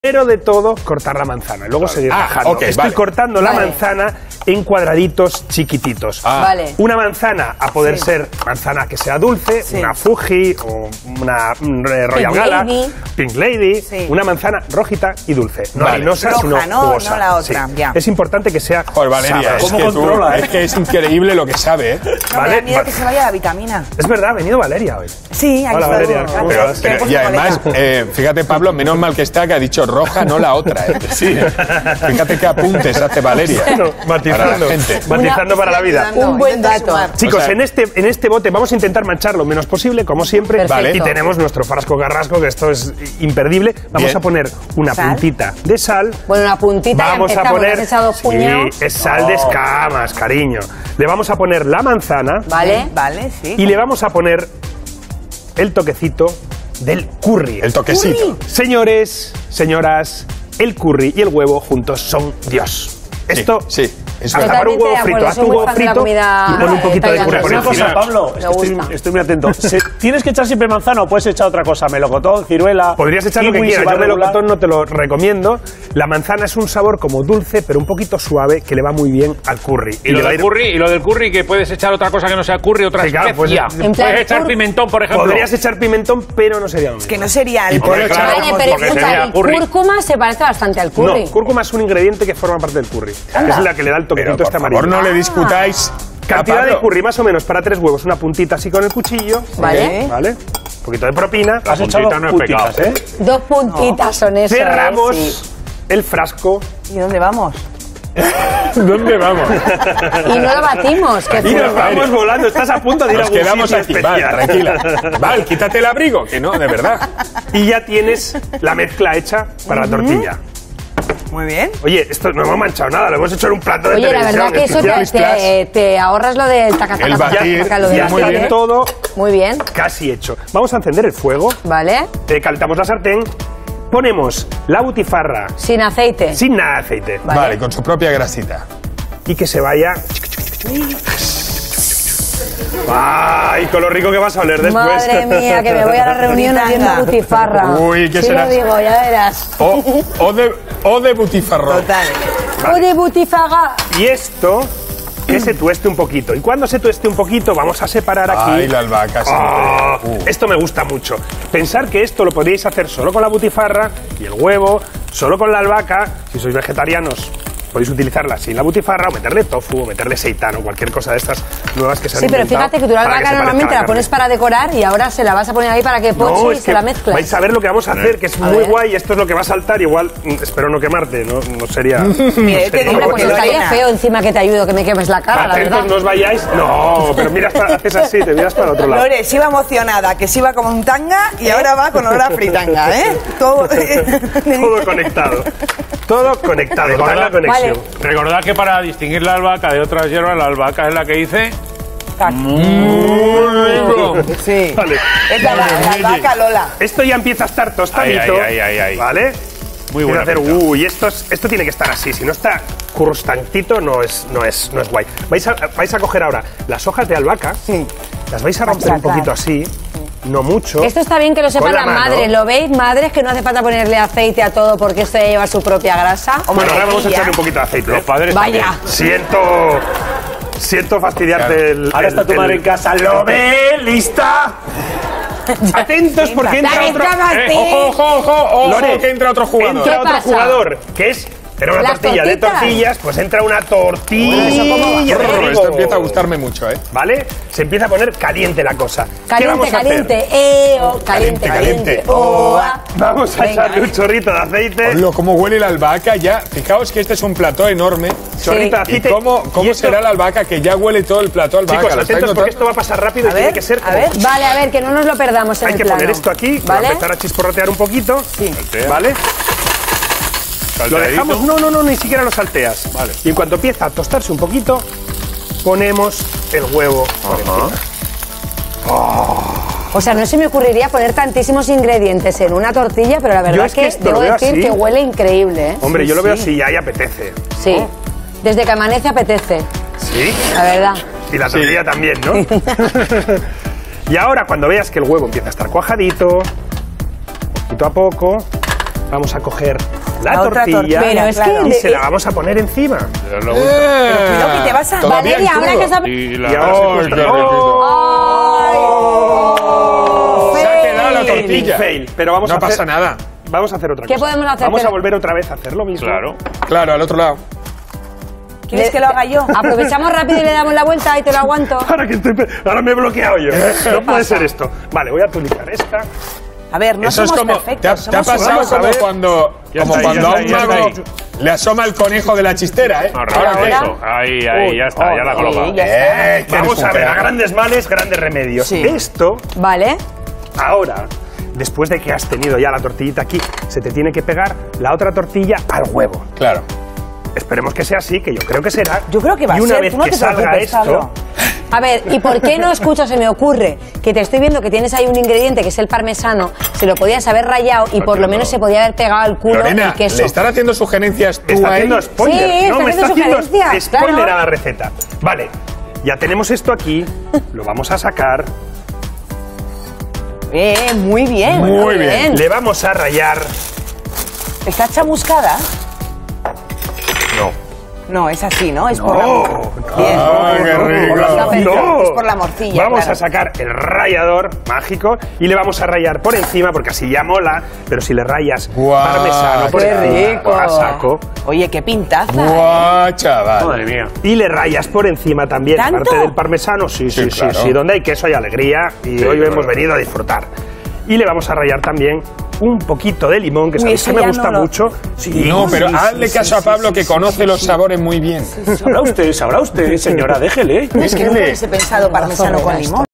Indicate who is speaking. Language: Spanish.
Speaker 1: Primero de todo, cortar la manzana, luego seguir bajando. Estoy cortando la manzana en cuadraditos chiquititos.
Speaker 2: Vale.
Speaker 1: Una manzana, a poder ser manzana que sea dulce, una Fuji o una Royal Gala, Pink Lady, una manzana rojita y dulce. No harinosa, sino jugosa.
Speaker 3: No la otra, ya.
Speaker 1: Es importante que sea
Speaker 4: Valeria,
Speaker 1: sabrosa.
Speaker 4: ¿cómo controla? Es que es increíble lo que sabe, ¿eh?
Speaker 1: ¿Vale?
Speaker 3: Mira que se vaya la vitamina.
Speaker 1: Es verdad, ha venido Valeria hoy.
Speaker 3: Sí, aquí
Speaker 1: Hola,
Speaker 3: está.
Speaker 1: Valeria.
Speaker 4: Pero, y además, fíjate, Pablo, menos mal que está, que ha dicho roja, no la otra. Sí. Fíjate qué apuntes hace Valeria.
Speaker 1: Bueno, matizando, matizando para la vida.
Speaker 2: Un buen dato.
Speaker 1: Chicos, en este bote vamos a intentar manchar lo menos posible, como siempre.
Speaker 2: Vale.
Speaker 1: Y tenemos nuestro frasco carrasco, que esto es imperdible. Vamos a poner una puntita de sal.
Speaker 2: Bueno, una puntita.
Speaker 1: Vamos a poner.
Speaker 2: ¿Has echado puñados?
Speaker 1: Sí, es sal de escamas, cariño. Le vamos a poner la manzana.
Speaker 2: Vale.
Speaker 3: Vale, sí.
Speaker 1: Y le vamos a poner el toquecito del curry.
Speaker 4: El toquecito.
Speaker 1: Señores, señoras, el curry y el huevo juntos son Dios. Esto,
Speaker 4: sí.
Speaker 1: Hasta para un huevo frito, haz tu huevo frito y pon un poquito de curry por
Speaker 5: Una cosa,
Speaker 1: encima.
Speaker 5: Pablo, estoy muy atento. ¿Tienes que echar siempre manzana o puedes echar otra cosa? Melocotón, ciruela.
Speaker 1: Podrías echar lo que
Speaker 5: kiwi,
Speaker 1: quieras,
Speaker 5: si va
Speaker 1: yo
Speaker 5: regular.
Speaker 1: melocotón no te lo recomiendo. La manzana es un sabor como dulce, pero un poquito suave, que le va muy bien al curry.
Speaker 6: Y lo del curry, que puedes echar otra cosa que no sea curry, otra
Speaker 1: Sí, claro,
Speaker 6: especia. Puedes echar pimentón, por ejemplo.
Speaker 1: Podrías echar pimentón, pero no sería lo mismo.
Speaker 3: Que no sería el
Speaker 6: Vale, pero
Speaker 2: escucha, el cúrcuma se parece bastante al curry.
Speaker 1: No, cúrcuma es un ingrediente que forma parte del curry. Es la que le da el toquecito este amarillo.
Speaker 4: Por favor, no le discutáis.
Speaker 1: Cantidad de curry, más o menos, para 3 huevos. Una puntita así con el cuchillo.
Speaker 2: Vale.
Speaker 1: ¿Vale? Un poquito de propina.
Speaker 5: Has echado
Speaker 6: puntita no es
Speaker 5: puntitas,
Speaker 6: pecado.
Speaker 2: Dos puntitas son esas.
Speaker 1: Cerramos el frasco.
Speaker 3: ¿Y dónde vamos?
Speaker 1: ¿Dónde vamos?
Speaker 2: Y no lo batimos. Que
Speaker 1: Y nos vamos volando. Estás a punto de ir a
Speaker 4: Nos
Speaker 1: algún
Speaker 4: quedamos
Speaker 1: sitio
Speaker 4: aquí.
Speaker 1: especial.
Speaker 4: Vale, tranquila. Vale, quítate el abrigo, que no, de verdad.
Speaker 1: Y ya tienes la mezcla hecha para la tortilla.
Speaker 3: Muy bien.
Speaker 1: Oye, esto no hemos manchado nada, lo hemos hecho en un plato de
Speaker 2: Oye, la
Speaker 1: televisión.
Speaker 2: verdad que eso te ahorras lo del taca-taca.
Speaker 4: El batir,
Speaker 2: lo de
Speaker 1: Ya
Speaker 2: batir,
Speaker 1: está todo
Speaker 2: Muy bien.
Speaker 1: casi hecho. Vamos a encender el fuego.
Speaker 2: Vale.
Speaker 1: Calentamos la sartén. Ponemos la butifarra
Speaker 2: Sin aceite.
Speaker 1: sin nada de aceite.
Speaker 4: Vale, con su propia grasita.
Speaker 1: Y que se vaya. ¡Ay, con lo rico que vas a oler después!
Speaker 2: Madre mía, que me voy a la reunión haciendo butifarra.
Speaker 4: Uy, ¿qué
Speaker 2: sí
Speaker 4: será?
Speaker 2: lo digo, ya verás.
Speaker 4: O de butifarrón.
Speaker 3: Total.
Speaker 2: O de butifarra.
Speaker 1: Y esto, que se tueste un poquito. Y cuando se tueste un poquito, vamos a separar aquí.
Speaker 4: Ay, la albahaca.
Speaker 1: Esto me gusta mucho. Pensar que esto lo podríais hacer solo con la butifarra y el huevo, solo con la albahaca. Si sois vegetarianos, podéis utilizarla sin la butifarra o meterle tofu o meterle seitán o cualquier cosa de estas nuevas que se han
Speaker 2: Sí, pero
Speaker 1: inventado
Speaker 2: fíjate que tú la
Speaker 1: para
Speaker 2: albahaca
Speaker 1: se
Speaker 2: normalmente
Speaker 1: parezca a
Speaker 2: la pones para decorar y ahora se la vas a poner ahí para que poche
Speaker 1: No,
Speaker 2: y
Speaker 1: es
Speaker 2: se
Speaker 1: que
Speaker 2: la mezcles.
Speaker 1: vais a ver lo que vamos a hacer, que es muy
Speaker 2: ver.
Speaker 1: guay. Esto es lo que va a saltar. Igual, espero no quemarte, no sería.
Speaker 3: Mire, te digo,
Speaker 2: Hombre, pues
Speaker 3: Lorena.
Speaker 2: estaría feo encima que te ayudo, que me quemes la cara, la
Speaker 1: Atentos,
Speaker 2: verdad.
Speaker 1: no os vayáis. No, pero mira, haces así, te miras para el otro lado.
Speaker 3: Lore, se iba emocionada, que se iba como un tanga y ahora va con olor a fritanga, ¿eh? Todo.
Speaker 1: Todo conectado. Todo conectado. Está la conexión.
Speaker 6: Recordad que para distinguir la albahaca de otras hierbas, la albahaca es la que dice...
Speaker 3: Sí.
Speaker 1: Vale.
Speaker 3: Es la albahaca Lola.
Speaker 1: Esto ya empieza a estar tostadito.
Speaker 6: Ay.
Speaker 1: ¿Vale?
Speaker 6: Muy buena
Speaker 1: hacer,
Speaker 6: pinta.
Speaker 1: uy, esto tiene que estar así. Si no está crustantito, no es guay. Vais a coger ahora las hojas de albahaca, las vais a romper un poquito así, no mucho.
Speaker 2: Esto está bien que lo sepan
Speaker 1: con la
Speaker 2: las
Speaker 1: mano.
Speaker 2: madres. ¿Lo veis, madres? Que no hace falta ponerle aceite a todo porque esto ya lleva su propia grasa.
Speaker 1: Bueno, ahora vamos a echarle un poquito de aceite.
Speaker 6: Los padres
Speaker 2: Vaya.
Speaker 6: también.
Speaker 1: Siento fastidiarte el...
Speaker 5: Ahora está tu madre en casa. ¿Lo ve? ¿Lista?
Speaker 1: Atentos porque entra otro...
Speaker 4: Ojo,
Speaker 1: Lore,
Speaker 4: que entra otro jugador.
Speaker 1: Entra
Speaker 2: ¿Qué
Speaker 1: otro
Speaker 2: pasa?
Speaker 1: jugador, que es... Era una
Speaker 2: Las
Speaker 1: tortilla de
Speaker 2: tortitas.
Speaker 1: tortillas, pues entra una tortilla de
Speaker 4: Esto
Speaker 1: trigo.
Speaker 4: empieza a gustarme mucho, ¿eh?
Speaker 1: ¿Vale? Se empieza a poner caliente la cosa. ¿Qué vamos
Speaker 2: Caliente,
Speaker 1: a hacer?
Speaker 2: caliente.
Speaker 4: Caliente.
Speaker 1: Vamos a
Speaker 2: Venga,
Speaker 1: echarle un chorrito de aceite.
Speaker 4: Hola, cómo huele la albahaca ya. Fijaos que este es un plató enorme.
Speaker 1: Chorrito de
Speaker 4: ¿Y
Speaker 1: aceite.
Speaker 4: cómo
Speaker 1: Y esto-
Speaker 4: será la albahaca que ya huele todo el plató albahaca?
Speaker 1: Chicos,
Speaker 4: ¿Lo estáis
Speaker 1: atentos porque
Speaker 4: notando?
Speaker 1: esto va a pasar rápido y tiene que ser como...
Speaker 2: Vale, a ver, que no nos lo perdamos en
Speaker 1: Hay
Speaker 2: el
Speaker 1: que
Speaker 2: plano.
Speaker 1: poner esto aquí, va a
Speaker 2: ¿Vale?
Speaker 1: empezar a chisporrotear un poquito.
Speaker 2: Sí.
Speaker 1: ¿Vale? Lo
Speaker 6: Salteadito.
Speaker 1: dejamos, no, ni siquiera lo salteas.
Speaker 6: Vale.
Speaker 1: Y en cuanto empieza a tostarse un poquito, ponemos el huevo por encima.
Speaker 2: O sea, no se me ocurriría poner tantísimos ingredientes en una tortilla, pero la
Speaker 1: Yo
Speaker 2: verdad
Speaker 1: es que
Speaker 2: que
Speaker 1: esto
Speaker 2: debo
Speaker 1: lo veo
Speaker 2: decir
Speaker 1: así.
Speaker 2: que huele increíble, ¿eh?
Speaker 1: Hombre, yo lo veo así, ya y apetece.
Speaker 2: Sí. Desde que amanece apetece,
Speaker 1: ¿Sí?
Speaker 2: la verdad.
Speaker 1: Y la tortilla también, ¿no? Y ahora, cuando veas que el huevo empieza a estar cuajadito, poquito a poco, vamos a coger la
Speaker 3: La otra
Speaker 1: tortilla
Speaker 3: tortilla,
Speaker 2: es que
Speaker 3: claro.
Speaker 1: y se la vamos a poner encima.
Speaker 6: Pero luego-
Speaker 3: Cuidado que te vas a...
Speaker 4: Todavía
Speaker 2: Valeria,
Speaker 4: en
Speaker 2: ahora
Speaker 4: crudo.
Speaker 2: que sabes...
Speaker 6: y la
Speaker 1: Y ahora se
Speaker 4: ¡Ay, qué rico! Se ha quedado la tortilla.
Speaker 1: Fail, pero vamos
Speaker 4: No
Speaker 1: a hacer,
Speaker 4: pasa nada.
Speaker 1: Vamos a hacer otra
Speaker 2: ¿Qué
Speaker 1: cosa.
Speaker 2: podemos hacer?
Speaker 1: Vamos a
Speaker 2: Pero-
Speaker 1: volver otra vez a hacer lo mismo.
Speaker 6: Claro.
Speaker 4: Claro, al otro lado.
Speaker 3: ¿Quieres que lo haga yo?
Speaker 2: Aprovechamos rápido y le damos la vuelta y te lo aguanto.
Speaker 1: Ahora me he bloqueado yo. No puede ser esto. Vale, voy a utilizar esta.
Speaker 3: A ver, no
Speaker 4: Eso es
Speaker 3: somos
Speaker 4: como.
Speaker 3: perfectos.
Speaker 4: ¿Te ha
Speaker 3: somos
Speaker 4: pasado
Speaker 1: humanos, a
Speaker 4: como
Speaker 1: ver.
Speaker 4: cuando,
Speaker 6: Ya
Speaker 4: como
Speaker 6: está ahí,
Speaker 4: cuando
Speaker 6: ya
Speaker 4: a
Speaker 6: está
Speaker 4: un
Speaker 6: ahí, ya
Speaker 4: mago
Speaker 6: está
Speaker 4: le asoma el conejo de la chistera, ¿eh?
Speaker 6: Ahora
Speaker 2: Ahora.
Speaker 6: eso. Ahí, ya está, ya la he colocado.
Speaker 2: Sí, ya está.
Speaker 4: Que
Speaker 1: Vamos
Speaker 4: eres
Speaker 1: a
Speaker 4: un
Speaker 1: ver, a
Speaker 4: crack.
Speaker 1: grandes males, grandes remedios.
Speaker 3: Sí.
Speaker 1: Esto,
Speaker 2: Vale.
Speaker 1: ahora, después de que has tenido ya la tortillita aquí, se te tiene que pegar la otra tortilla al huevo.
Speaker 4: Claro.
Speaker 1: Esperemos que sea así, que yo creo que será.
Speaker 3: Yo creo que va a
Speaker 1: y una
Speaker 3: ser,
Speaker 1: vez
Speaker 3: tú no
Speaker 1: que
Speaker 3: te
Speaker 1: salga
Speaker 3: preocupes,
Speaker 1: esto,
Speaker 3: Pablo.
Speaker 2: A ver, ¿y por qué no escucho? Se me ocurre que te estoy viendo que tienes ahí un ingrediente que es el parmesano, se lo podías haber rayado y por lo menos se podía haber pegado al culo
Speaker 4: Lorena,
Speaker 2: el queso.
Speaker 4: ¿le están haciendo sugerencias tú
Speaker 1: está
Speaker 4: ahí?
Speaker 1: haciendo spoiler.
Speaker 2: Sí, está
Speaker 1: no, me está
Speaker 2: haciendo
Speaker 1: haciendo
Speaker 2: sugerencias,
Speaker 1: spoiler
Speaker 2: claro.
Speaker 1: a la receta. Vale, ya tenemos esto aquí, lo vamos a sacar,
Speaker 3: Muy bien.
Speaker 4: Muy bien.
Speaker 1: le vamos a rayar.
Speaker 3: ¿Está chamuscada?
Speaker 1: No.
Speaker 3: No, es así, ¿no? Es por la...
Speaker 1: ¡Oh!
Speaker 3: Bien.
Speaker 4: ¡Ah, qué rico!
Speaker 1: ¡No!
Speaker 3: Es por la morcilla,
Speaker 1: Vamos
Speaker 3: claro.
Speaker 1: a sacar el rallador mágico y le vamos a rayar por encima porque así ya mola, pero si le rayas
Speaker 4: Guau,
Speaker 1: parmesano por
Speaker 2: qué
Speaker 1: encima,
Speaker 2: rico.
Speaker 1: a saco,
Speaker 3: Oye, qué pintaza.
Speaker 4: ¡Guau, chaval!
Speaker 6: Madre mía.
Speaker 1: y le rayas por encima también,
Speaker 3: ¿Tanto?
Speaker 1: aparte del parmesano, sí,
Speaker 4: Sí,
Speaker 1: sí,
Speaker 4: claro.
Speaker 1: sí, sí, donde hay queso hay alegría y
Speaker 6: Sí,
Speaker 1: hoy
Speaker 6: claro.
Speaker 1: hemos venido a disfrutar. Y le vamos a rayar también un poquito de limón, que
Speaker 3: Uy,
Speaker 1: sabéis
Speaker 3: eso
Speaker 1: que me
Speaker 3: ya
Speaker 1: gusta
Speaker 3: no lo-
Speaker 1: mucho. Sí,
Speaker 4: No, pero
Speaker 1: sí,
Speaker 4: hazle
Speaker 1: sí,
Speaker 4: caso
Speaker 1: sí,
Speaker 4: a Pablo
Speaker 1: sí,
Speaker 4: que
Speaker 1: sí,
Speaker 4: conoce
Speaker 1: sí,
Speaker 4: los
Speaker 1: sí.
Speaker 4: sabores muy bien.
Speaker 5: Sabrá usted, señora, déjele.
Speaker 3: Es que nunca hubiese pensado parmesano con limón.